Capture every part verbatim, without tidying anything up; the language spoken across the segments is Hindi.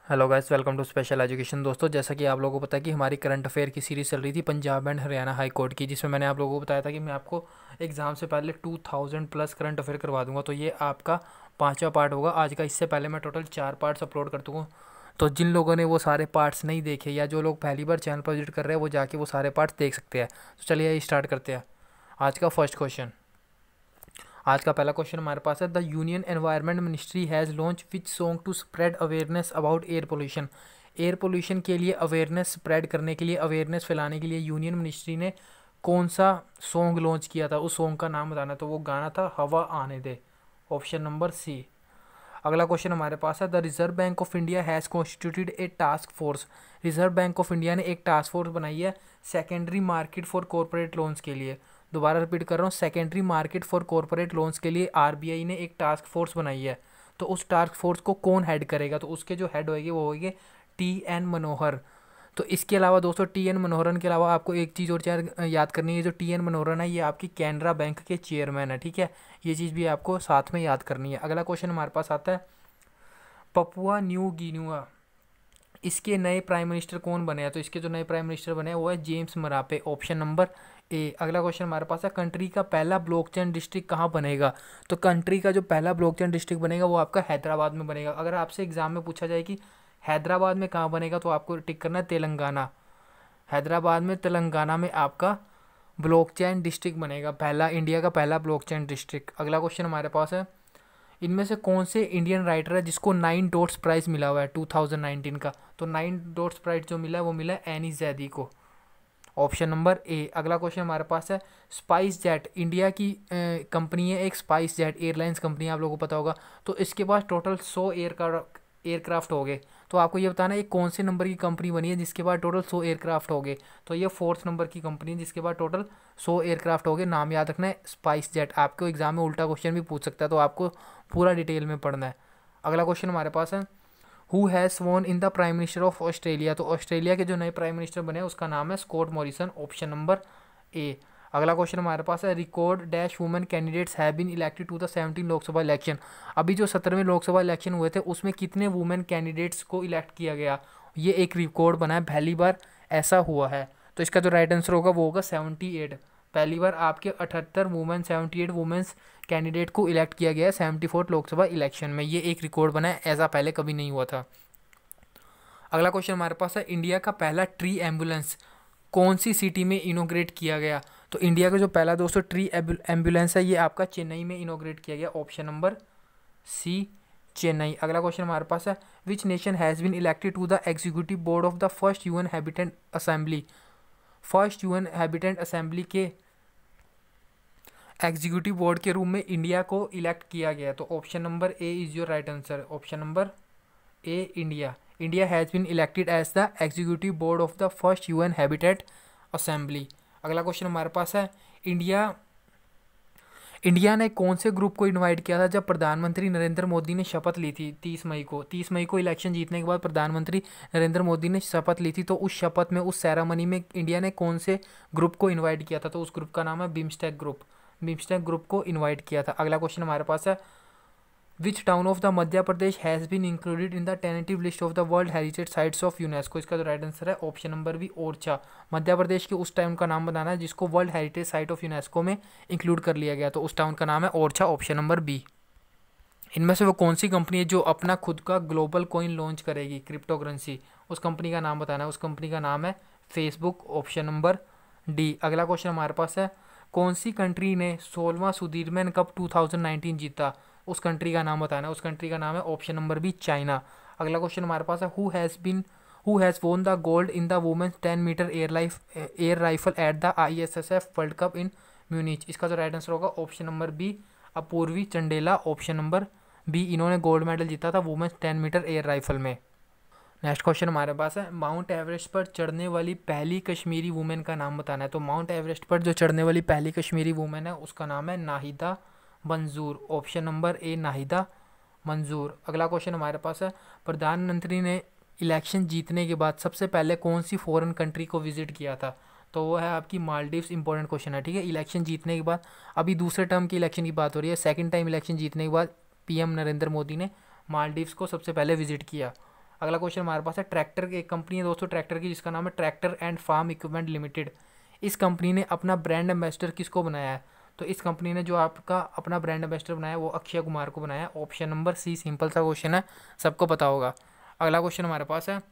Hello guys, welcome to special education. दोस्तों, जैसा कि आप लोगों को पता है कि हमारी करंट अफेयर की सीरीज़ चल रही थी Punjab and Haryana high court की, जिसमें मैंने आप लोगों को बताया था कि मैं आपको एग्ज़ाम से पहले two thousand plus current affair करवा दूंगा। तो ये आपका पांचवा पार्ट होगा आज का। इससे पहले मैं टोटल चार पार्ट्स अपलोड कर दूँगा। तो जिन लोगों ने वो सारे पार्ट्स नहीं देखे या जो लोग पहली बार चैनल पर विजिट कर रहे हैं वो जाके वो सारे पार्ट्स देख सकते हैं। तो चलिए स्टार्ट करते हैं। आज का फर्स्ट क्वेश्चन आज का पहला क्वेश्चन हमारे पास है, the union environment ministry has launch which song to spread awareness about air pollution. Air pollution के लिए अवेयरनेस स्प्रेड करने के लिए, अवेयरनेस फैलाने के लिए यूनियन मिनिस्ट्री ने कौन सा सॉन्ग लॉन्च किया था? उस सॉन्ग का नाम बताना। तो वो गाना था हवा आने दे, ऑप्शन नंबर सी। अगला क्वेश्चन हमारे पास है, the reserve bank of India has constituted a task force. Reserve bank of India ने एक टास्क फोर्स बनाई है secondary market for corporate loans के लिए। दोबारा रिपीट कर रहा हूँ, secondary market for corporate loans के लिए आरबीआई ने एक टास्क फोर्स बनाई है। तो उस टास्क फोर्स को कौन हेड करेगा? तो उसके जो हेड होएंगे वो होंगे टी एन मनोहर। तो इसके अलावा दोस्तों, टी एन मनोहरन के अलावा आपको एक चीज़ और याद याद करनी है। जो टी एन मनोहरन है ये आपकी कैनरा बैंक के चेयरमैन है, ठीक है। ये चीज़ भी आपको साथ में याद करनी है। अगला क्वेश्चन हमारे पास आता है, पपुआ न्यू गिनुआ, इसके नए प्राइम मिनिस्टर कौन बने हैं? तो इसके जो नए प्राइम मिनिस्टर बने हैं वो है James Marape, option number A. अगला क्वेश्चन हमारे पास है, कंट्री का पहला ब्लॉकचेन डिस्ट्रिक्ट कहाँ बनेगा? तो कंट्री का जो पहला ब्लॉकचेन डिस्ट्रिक्ट बनेगा वो आपका हैदराबाद में बनेगा। अगर आपसे एग्जाम में पूछा जाए कि हैदराबाद में कहाँ बनेगा तो आपको टिक करना है तेलंगाना। हैदराबाद में, तेलंगाना में आपका ब्लॉकचेन डिस्ट्रिक्ट बनेगा, पहला, इंडिया का पहला ब्लॉकचेन डिस्ट्रिक्ट। अगला क्वेश्चन हमारे पास है, इनमें से कौन से इंडियन राइटर है जिसको नाइन डॉट्स प्राइज़ मिला हुआ है टू थाउज़ेंड नाइनटीन का? तो नाइन डॉट्स प्राइज़ जो मिला है वो मिला है एनी जैदी को, ऑप्शन नंबर ए। अगला क्वेश्चन हमारे पास है, स्पाइस जेट, इंडिया की कंपनी है एक, स्पाइस जेट एयरलाइंस कंपनी, आप लोगों को पता होगा। तो इसके पास टोटल सौ एयरक्राफ्ट एयरक्राफ्ट हो गए। तो आपको ये बताना है ये कौन से नंबर की कंपनी बनी है जिसके पास टोटल सौ एयरक्राफ्ट हो गए? तो ये फोर्थ नंबर की कंपनी है जिसके पास टोटल सौ एयरक्राफ्ट हो गए। नाम याद रखना है स्पाइस जेट। आपको एग्जाम में उल्टा क्वेश्चन भी पूछ सकता है, तो आपको पूरा डिटेल में पढ़ना है। अगला क्वेश्चन हमारे पास है, who has sworn in the prime minister of Australia. तो ऑस्ट्रेलिया के जो नए प्राइम मिनिस्टर बने हैं उसका नाम है Scott Morrison, option number A. अगला क्वेश्चन हमारे पास है, record dash women candidates have been elected to the seventeen Lok Sabha election. अभी जो सत्रहवें लोकसभा इलेक्शन हुए थे उसमें कितने वुमेन कैंडिडेट्स को इलेक्ट किया गया? ये एक रिकॉर्ड बना है, पहली बार ऐसा हुआ है। तो इसका जो राइट आंसर होगा वो होगा सेवेंटी एट। पहली बार आपके अठहत्तर women seventy eight women's candidate को इलेक्ट किया गया है सेवेंटी फोर्थ लोकसभा इलेक्शन में। ये एक रिकॉर्ड बना है, ऐसा पहले कभी नहीं हुआ था। अगला क्वेश्चन हमारे पास है, इंडिया का पहला ट्री एम्बुलेंस कौन सी सिटी में इनोग्रेट किया गया? तो इंडिया का जो पहला दोस्तों ट्री एम्बुलेंस है ये आपका चेन्नई में इनोग्रेट किया गया, ऑप्शन नंबर सी, चेन्नई। अगला क्वेश्चन हमारे पास है, which nation has been elected to the executive board of the first UN habitat assembly. First UN habitat assembly के एग्जीक्यूटिव बोर्ड के रूम में इंडिया को इलेक्ट किया गया। तो option number A is your right answer, option number A, India. India has been elected as the executive board of the first UN habitat assembly. अगला क्वेश्चन हमारे पास है, इंडिया इंडिया ने कौन से ग्रुप को इनवाइट किया था जब प्रधानमंत्री नरेंद्र मोदी ने शपथ ली थी तीस मई को? तीस मई को इलेक्शन जीतने के बाद प्रधानमंत्री नरेंद्र मोदी ने शपथ ली थी। तो उस शपथ में, उस सेरेमनी में इंडिया ने कौन से ग्रुप को इन्वाइट किया था? तो उस ग्रुप का नाम है बिम्स्टेक ग्रुप। बिम्स्टेक ग्रुप को इन्वाइट किया था। अगला क्वेश्चन हमारे पास है, which town of the Madhya Pradesh has been included in the tentative list of the world heritage sites of UNESCO. इसका जो राइट आंसर है option number B, Orchha. Madhya Pradesh के उस टाउन का नाम बताना है जिसको world heritage site of UNESCO में इंक्लूड कर लिया गया। तो उस टाउन का नाम है ओरछा, ऑप्शन नंबर बी। इनमें से वो कौन सी कंपनी है जो अपना खुद का ग्लोबल कॉइन लॉन्च करेगी, क्रिप्टो करेंसी? उस कंपनी का नाम बताना है। उस कंपनी का नाम है फेसबुक, ऑप्शन नंबर डी। अगला क्वेश्चन हमारे पास है, कौन सी कंट्री ने सोलहवां Sudirman cup two thousand nineteen जीता? उस कंट्री का नाम बताना है। उस कंट्री का नाम है ऑप्शन नंबर बी, चाइना। अगला क्वेश्चन हमारे पास है, who has been who has won the gold in the women's ten metre air life air rifle at the I S S F world cup in Munich. इसका जो राइट आंसर होगा option number B, Apurvi Chandela, option number B. इन्होंने गोल्ड मेडल जीता था women's ten metre air rifle में। नेक्स्ट क्वेश्चन हमारे पास है, माउंट एवरेस्ट पर चढ़ने वाली पहली कश्मीरी वुमेन का नाम बताना है। तो माउंट एवरेस्ट पर जो चढ़ने वाली पहली कश्मीरी वुमेन है उसका नाम है नाहिदा मंजूर, ऑप्शन नंबर ए, नाहिदा मंजूर। अगला क्वेश्चन हमारे पास है, प्रधानमंत्री ने इलेक्शन जीतने के बाद सबसे पहले कौन सी फॉरेन कंट्री को विजिट किया था? तो वो है आपकी मालदीव्स। इंपॉर्टेंट क्वेश्चन है, ठीक है। इलेक्शन जीतने के बाद, अभी दूसरे टर्म की इलेक्शन की बात हो रही है, सेकंड टाइम इलेक्शन जीतने के बाद पीएम नरेंद्र मोदी ने मालदीव्स को सबसे पहले विजिट किया। अगला क्वेश्चन हमारे पास है ट्रैक्टर की एक कंपनी है दोस्तों ट्रैक्टर की, जिसका नाम है tractor and farm equipment limited. इस कंपनी ने अपना ब्रांड एम्बेसडर किसको बनाया है? तो इस कंपनी ने जो आपका अपना ब्रांड एम्बेसडर बनाया वो अक्षय कुमार को बनाया। ऑप्शन नंबर सी, सिंपल सा क्वेश्चन है, सबको पता होगा। अगला क्वेश्चन हमारे पास है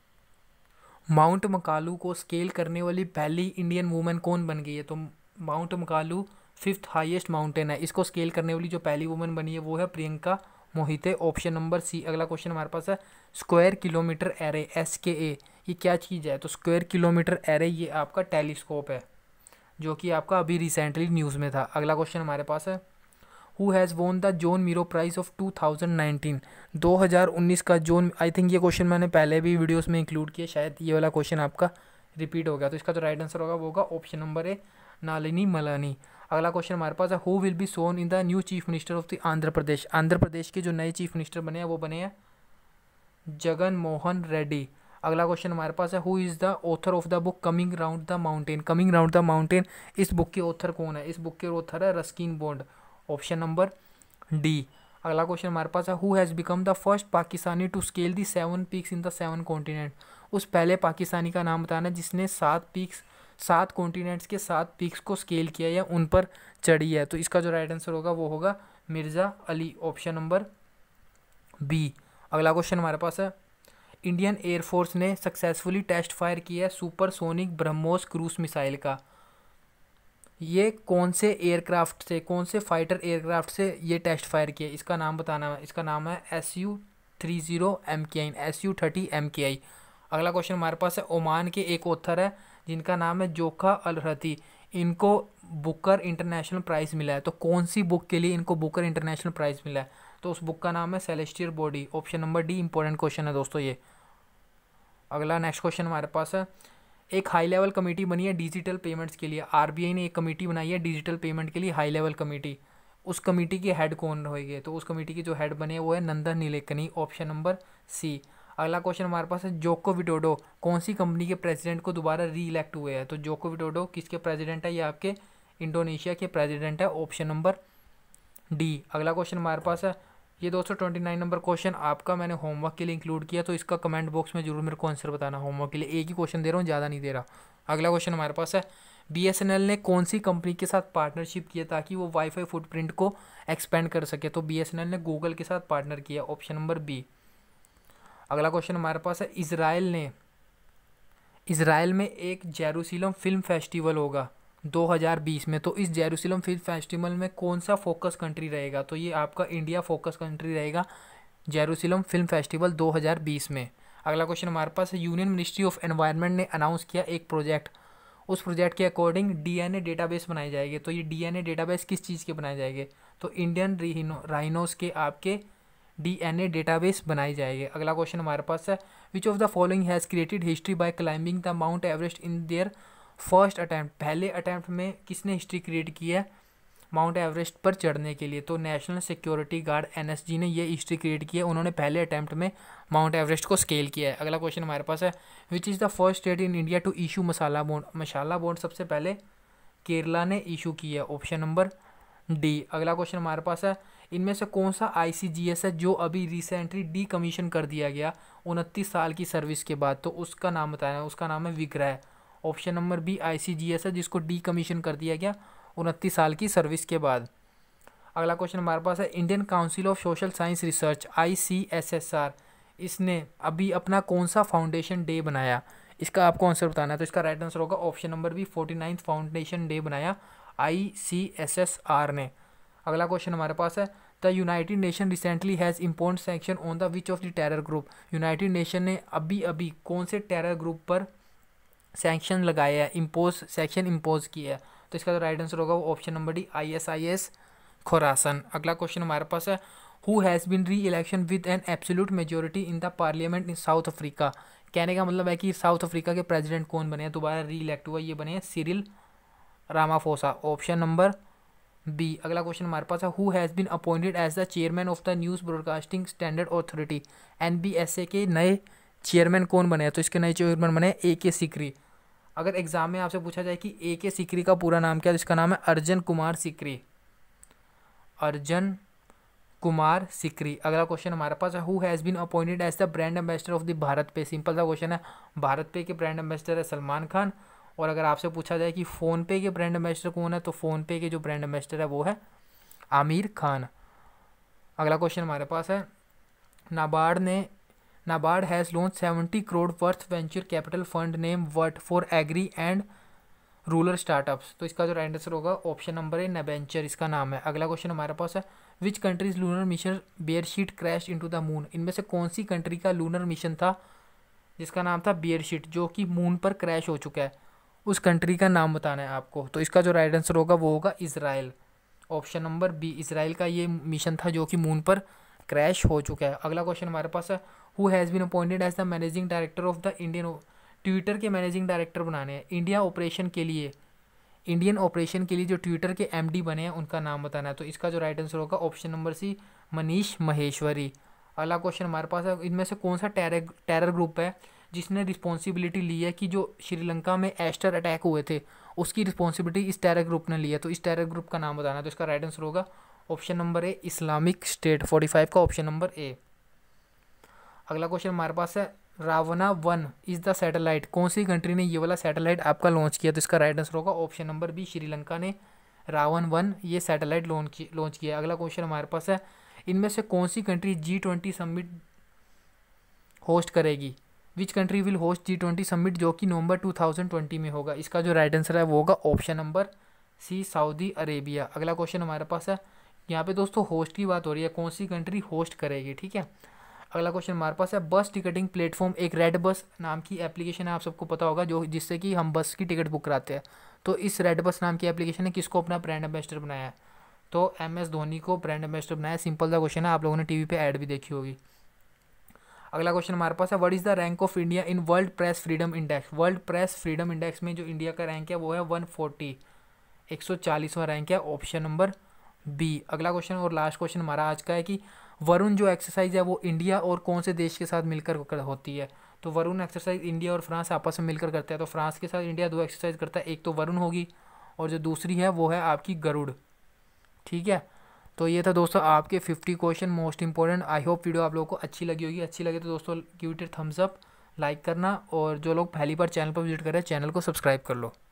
माउंट मकालू को स्केल करने वाली पहली इंडियन वुमेन कौन बन गई है? तो Mount Makalu fifth highest mountain है, इसको स्केल करने वाली जो पहली वुमेन बनी है वो है Priyanka Mohite. Option number C. अगला क्वेश्चन हमारे पास है स्क्वायर किलोमीटर एरे, एस के ए, ये क्या चीज़ है? तो स्क्वायर किलोमीटर एरे ये आपका टेलीस्कोप है, जो कि आपका अभी रिसेंटली न्यूज़ में था। अगला क्वेश्चन हमारे पास है who has won the Joan Miro prize of two thousand nineteen, दो हज़ार उन्नीस का जॉन, आई थिंक ये क्वेश्चन मैंने पहले भी वीडियोस में इंक्लूड किया, शायद ये वाला क्वेश्चन आपका रिपीट हो गया। तो इसका जो राइट आंसर होगा वो होगा option number A, Nalini Malani. अगला क्वेश्चन हमारे पास है who will be sworn in the new chief minister of the Andhra Pradesh, Andhra Pradesh के जो नए चीफ मिनिस्टर बने हैं वो बने हैं जगन मोहन रेड्डी। अगला क्वेश्चन हमारे पास है who is the author of the book coming round the mountain, coming round the mountain, इस बुक के ऑथर कौन है? इस बुक के ऑथर है Ruskin Bond. Option number D. अगला क्वेश्चन हमारे पास है who has become the first Pakistani to scale the seven peaks in the seven continent, उस पहले पाकिस्तानी का नाम बताना जिसने सात पीक्स, सात कॉन्टिनेंट्स के सात पीक्स को स्केल किया या उन पर चढ़ी है। तो इसका जो राइट आंसर होगा वो होगा Mirza Ali. Option number B. अगला क्वेश्चन हमारे पास है इंडियन एयरफोर्स ने सक्सेसफुली टेस्ट फायर किया है सुपरसोनिक ब्रह्मोस क्रूज मिसाइल का, ये कौन से एयरक्राफ्ट से, कौन से फाइटर एयरक्राफ्ट से ये टेस्ट फायर किया? इसका नाम बताना है। इसका नाम है S U three zero M K I, S U thirty M K I. अगला क्वेश्चन हमारे पास है ओमान के एक ऑथर है जिनका नाम है जोखा अल रती, इनको बुकर इंटरनेशनल प्राइज़ मिला है। तो कौन सी बुक के लिए इनको बुकर इंटरनेशनल प्राइज़ मिला है? तो उस बुक का नाम है celestial body. Option number D, important question है दोस्तों ये। अगला नेक्स्ट क्वेश्चन हमारे पास है एक हाई लेवल कमेटी बनी है डिजिटल पेमेंट्स के लिए, आरबीआई ने एक कमेटी बनाई है डिजिटल पेमेंट के लिए हाई लेवल कमेटी, उस कमेटी के हेड कौन रहेंगे? तो उस कमेटी के जो हेड बने वो है Nandan Nilekani. Option number C. अगला क्वेश्चन हमारे पास है जोको विडोडो कौन सी कंपनी के प्रेसिडेंट को दोबारा री इलेक्ट हुए हैं? तो जोको विडोडो किसके प्रेसिडेंट है? ये आपके इंडोनेशिया के प्रेसिडेंट है। Option number D. अगला क्वेश्चन हमारे पास है ये दोस्तों ट्वेंटी नाइन नंबर क्वेश्चन आपका मैंने होमवर्क के लिए इंक्लूड किया, तो इसका कमेंट बॉक्स में जरूर मेरे को आंसर बताना। होमवर्क के लिए एक ही क्वेश्चन दे रहा हूँ, ज़्यादा नहीं दे रहा। अगला क्वेश्चन हमारे पास है बीएसएनएल ने कौन सी कंपनी के साथ पार्टनरशिप किया ताकि वो वाईफाई फुटप्रिंट को एक्सपेंड कर सके? तो बीएसएनएल ने गूगल के साथ पार्टनर किया। Option number B. अगला क्वेश्चन हमारे पास है इजराइल ने, इजराइल में एक जेरूसलम फिल्म फेस्टिवल होगा दो हज़ार बीस में, तो इस जेरूसलम फिल्म फेस्टिवल में कौन सा फोकस कंट्री रहेगा? तो ये आपका इंडिया फोकस कंट्री रहेगा जेरूसलम फिल्म फेस्टिवल दो हज़ार बीस में। अगला क्वेश्चन हमारे पास है यूनियन मिनिस्ट्री ऑफ एनवायरनमेंट ने अनाउंस किया एक प्रोजेक्ट, उस प्रोजेक्ट के अकॉर्डिंग डीएनए डेटाबेस बनाए जाएंगे। तो ये डीएनए डेटाबेस किस चीज़ के बनाए जाएंगे? तो इंडियन राइनोस के आपके डीएनए डेटाबेस बनाए जाएंगे। अगला क्वेश्चन हमारे पास है which of the following has created history by climbing the Mount Everest in their first attempt, पहले अटैम्प्ट में किसने हिस्ट्री क्रिएट की है माउंट एवरेस्ट पर चढ़ने के लिए? तो नेशनल सिक्योरिटी गार्ड एनएसजी ने ये हिस्ट्री क्रिएट की है, उन्होंने पहले अटैम्प्ट में माउंट एवरेस्ट को स्केल किया है। अगला क्वेश्चन हमारे पास है which is the first state in India to issue masala bond, masala bond सबसे पहले केरला ने इशू किया है। Option number D. अगला क्वेश्चन हमारे पास है इनमें से कौन सा आईसीजीएस है जो अभी रिसेंटली डी कमीशन कर दिया गया उनतीस साल की सर्विस के बाद? तो उसका नाम बताया, उसका नाम है विग्रह। ऑप्शन नंबर बी आईसीजीएस है जिसको डी कमीशन कर दिया गया उनतीस साल की सर्विस के बाद। अगला क्वेश्चन हमारे पास है Indian council of social science research ICSSR, इसने अभी अपना कौन सा फाउंडेशन डे बनाया? इसका आपको आंसर बताना है। तो इसका राइट आंसर होगा option number B forty ninth foundation day बनाया आईसीएसएसआर ने। अगला क्वेश्चन हमारे पास है the united nation recently has impose sanction on the which of the terror group, united nation ने अभी अभी कौन से टेरर ग्रुप पर सैंक्शन लगाया है, इम्पोज सैंक्शन इम्पोज किया है? तो इसका जो राइट आंसर होगा वो option number D ISIS Khorasan. अगला क्वेश्चन हमारे पास है who has been re election with an absolute majority in the parliament in South Africa, कहने का मतलब है कि साउथ अफ्रीका के प्रेसिडेंट कौन बने हैं, दोबारा री इलेक्ट हुआ, ये बने हैं Cyril Ramaphosa. Option number B. अगला क्वेश्चन हमारे पास है who has been appointed as the chairman of the news broadcasting standard authority, NBSA के नए चेयरमैन कौन बने हैं? तो इसके नए चेयरमैन बने ए के सिकरी। अगर एग्जाम में आपसे पूछा जाए कि ए के सिकरी का पूरा नाम क्या है, तो इसका नाम है अर्जन कुमार सिकरी, अर्जन कुमार सिकरी। अगला क्वेश्चन हमारे पास है, who has been appointed as the brand ambassador of the BharatPe. Simple सा क्वेश्चन है, भारत पे के ब्रांड एम्बेसडर है सलमान खान। और अगर आपसे पूछा जाए कि फ़ोन पे के ब्रांड एम्बेसडर कौन है, तो फ़ोन पे के जो ब्रांड एम्बेसडर है वो है आमिर खान। अगला क्वेश्चन हमारे पास है, नाबार्ड ने NABARD has launch seventy crore worth venture capital fund name वर्ट for agri and rural startups. तो इसका जो राइट आंसर होगा ऑप्शन नंबर ए नेवेंचर इसका नाम है। अगला क्वेश्चन हमारे पास है, which countries lunar mission Beresheet crash into the moon. इनमें से कौन सी कंट्री का लूनर मिशन था जिसका नाम था बियरशीट, जो कि मून पर क्रैश हो चुका है, उस कंट्री का नाम बताना है आपको। तो इसका जो राइट आंसर होगा वो होगा Israel, option number B. Israel का ये मिशन था जो कि मून पर क्रैश हो चुका है। अगला क्वेश्चन हमारे पास है, who has been appointed as the managing director of the Indian. Twitter के मैनेजिंग डायरेक्टर बनाने हैं इंडिया ऑपरेशन के लिए, इंडियन ऑपरेशन के लिए जो ट्विटर के एमडी बने हैं उनका नाम बताना है। तो इसका जो राइट आंसर होगा option number C, Manish Maheshwari. अगला क्वेश्चन हमारे पास है, इनमें से कौन सा टेरर टेरर ग्रुप है जिसने रिस्पॉन्सिबिलिटी ली है कि जो श्रीलंका में एस्टर अटैक हुए थे उसकी रिस्पॉन्सिबिलिटी इस टेरर ग्रुप ने ली है। तो इस टेरर ग्रुप का नाम बताना है। तो इसका राइट आंसर होगा option number A, Islamic State. Forty five का ऑप्शन नंबर ए। अगला क्वेश्चन हमारे पास है, रावना वन इज़ द सैटेलाइट। कौन सी कंट्री ने ये वाला सैटेलाइट आपका लॉन्च किया। तो इसका राइट आंसर होगा ऑप्शन नंबर बी, श्रीलंका ने रावन वन ये सैटेलाइट लॉन्च लॉन्च किया। अगला क्वेश्चन हमारे पास है, इनमें से कौन सी country G twenty summit host करेगी। Which country will host G twenty summit, जो कि नवंबर टू थाउजेंड ट्वेंटी में होगा। इसका जो राइट आंसर है वो होगा option number C, Saudi Arabia. अगला क्वेश्चन हमारे पास है, यहाँ पे दोस्तों होस्ट की बात हो रही है, कौन सी कंट्री होस्ट करेगी, ठीक है। अगला क्वेश्चन हमारे पास है, बस टिकटिंग प्लेटफॉर्म एक रेड बस नाम की एप्लीकेशन है, आप सबको पता होगा, जो जिससे कि हम बस की टिकट बुक कराते हैं। तो इस रेड बस नाम की एप्लीकेशन ने किसको अपना ब्रांड एम्बेसडर बनाया है। तो एम एस धोनी को ब्रांड एम्बेसडर बनाया। सिंपल सा क्वेश्चन है, आप लोगों ने टीवी पे ऐड भी देखी होगी। अगला क्वेश्चन हमारे पास है, what is the rank of India in world press freedom index. World press freedom index में जो इंडिया का रैंक है वो है वन फोर्टी, एक सौ चालीसवां रैंक है, ऑप्शन नंबर बी। अगला क्वेश्चन और लास्ट क्वेश्चन हमारा आज का है कि वरुण जो एक्सरसाइज है वो इंडिया और कौन से देश के साथ मिलकर होती है। तो वरुण एक्सरसाइज इंडिया और फ्रांस आपस में मिलकर करते हैं। तो फ्रांस के साथ इंडिया दो एक्सरसाइज करता है, एक तो वरुण होगी और जो दूसरी है वो है आपकी गरुड़, ठीक है। तो ये था दोस्तों आपके fifty question most important. I hope video आप लोगों को अच्छी लगी होगी। अच्छी लगे तो दोस्तों give it thumbs up, like करना, और जो लोग पहली बार चैनल पर विजिट कर रहे हैं चैनल को सब्सक्राइब कर लो।